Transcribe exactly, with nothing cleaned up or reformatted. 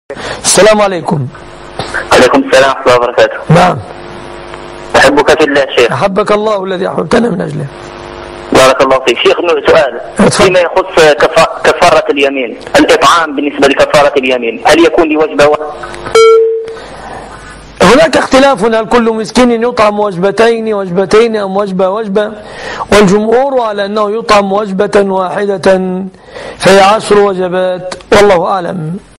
السلام عليكم. عليكم السلام ورحمة الله وبركاته. نعم. أحبك في الله شيخ. أحبك الله الذي أحببتنا من أجله. بارك الله فيك. شيخ سؤال فيما يخص كفارة اليمين، الإطعام بالنسبة لكفارة اليمين هل يكون لوجبة؟ هناك اختلاف هل كل مسكين يطعم وجبتين وجبتين أم وجبة وجبة، والجمهور على أنه يطعم وجبة واحدة فهي عشر وجبات، والله أعلم.